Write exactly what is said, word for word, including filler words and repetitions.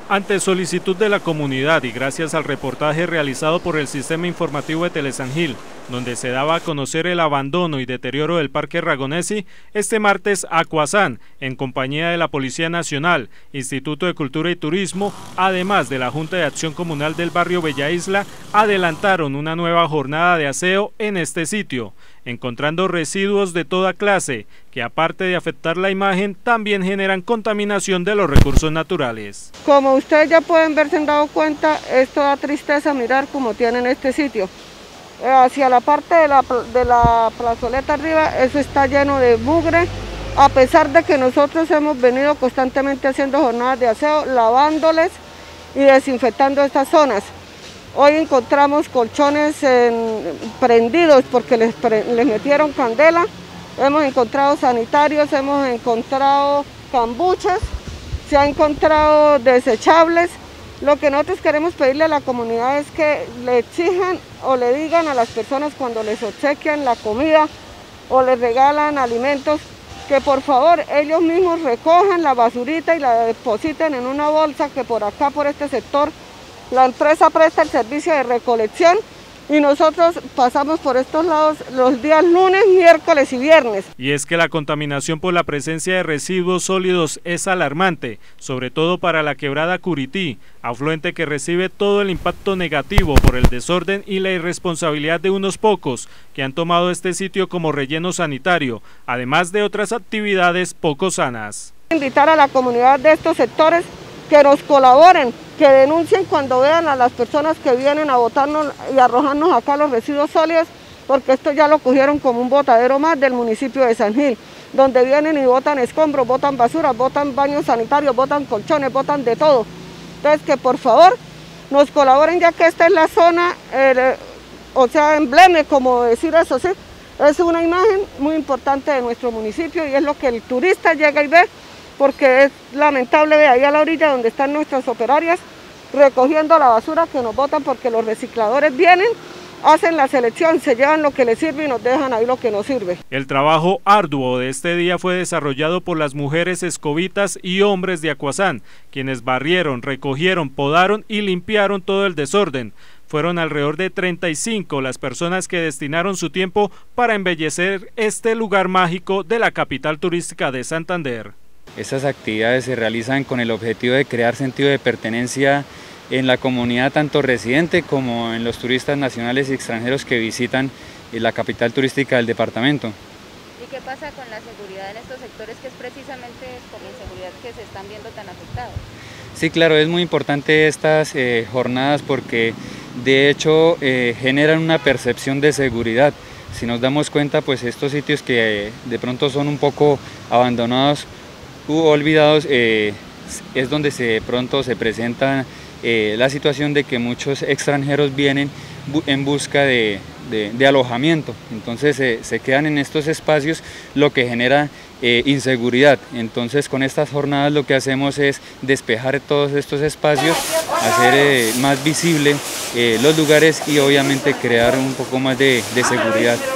Ante solicitud de la comunidad y gracias al reportaje realizado por el Sistema Informativo de Telesangil, donde se daba a conocer el abandono y deterioro del Parque Ragonesi, este martes Acuazán, en compañía de la Policía Nacional, Instituto de Cultura y Turismo, además de la Junta de Acción Comunal del barrio Bella Isla, adelantaron una nueva jornada de aseo en este sitio, encontrando residuos de toda clase, que aparte de afectar la imagen, también generan contaminación de los recursos naturales. Como ustedes ya pueden ver, se han dado cuenta, esto da tristeza mirar cómo tienen este sitio. Hacia la parte de la, de la plazoleta arriba, eso está lleno de mugre, a pesar de que nosotros hemos venido constantemente haciendo jornadas de aseo, lavándoles y desinfectando estas zonas. Hoy encontramos colchones en, prendidos porque les, les metieron candela, hemos encontrado sanitarios, hemos encontrado cambuches, se han encontrado desechables. Lo que nosotros queremos pedirle a la comunidad es que le exijan o le digan a las personas cuando les obsequian la comida o les regalan alimentos, que por favor ellos mismos recojan la basurita y la depositen en una bolsa, que por acá, por este sector, la empresa presta el servicio de recolección y nosotros pasamos por estos lados los días lunes, miércoles y viernes. Y es que la contaminación por la presencia de residuos sólidos es alarmante, sobre todo para la quebrada Curití, afluente que recibe todo el impacto negativo por el desorden y la irresponsabilidad de unos pocos que han tomado este sitio como relleno sanitario, además de otras actividades poco sanas. Invitar a la comunidad de estos sectores que nos colaboren, que denuncien cuando vean a las personas que vienen a botarnos y arrojarnos acá los residuos sólidos, porque esto ya lo cogieron como un botadero más del municipio de San Gil, donde vienen y botan escombros, botan basura, botan baños sanitarios, botan colchones, botan de todo. Entonces que por favor nos colaboren, ya que esta es la zona, eh, o sea, embleme, como decir eso, sí, es una imagen muy importante de nuestro municipio y es lo que el turista llega y ve, porque es lamentable ver ahí a la orilla donde están nuestras operarias recogiendo la basura que nos botan, porque los recicladores vienen, hacen la selección, se llevan lo que les sirve y nos dejan ahí lo que no sirve. El trabajo arduo de este día fue desarrollado por las mujeres escobitas y hombres de Acuazán, quienes barrieron, recogieron, podaron y limpiaron todo el desorden. Fueron alrededor de treinta y cinco las personas que destinaron su tiempo para embellecer este lugar mágico de la capital turística de Santander. Estas actividades se realizan con el objetivo de crear sentido de pertenencia en la comunidad, tanto residente como en los turistas nacionales y extranjeros que visitan la capital turística del departamento. ¿Y qué pasa con la seguridad en estos sectores, que es precisamente por la inseguridad que se están viendo tan afectados? Sí, claro, es muy importante estas eh, jornadas porque de hecho eh, generan una percepción de seguridad. Si nos damos cuenta, pues estos sitios que eh, de pronto son un poco abandonados u olvidados, eh, es donde se, de pronto se presenta eh, la situación de que muchos extranjeros vienen bu en busca de, de, de alojamiento, entonces eh, se quedan en estos espacios, lo que genera eh, inseguridad. Entonces con estas jornadas lo que hacemos es despejar todos estos espacios, hacer eh, más visible eh, los lugares y obviamente crear un poco más de, de seguridad.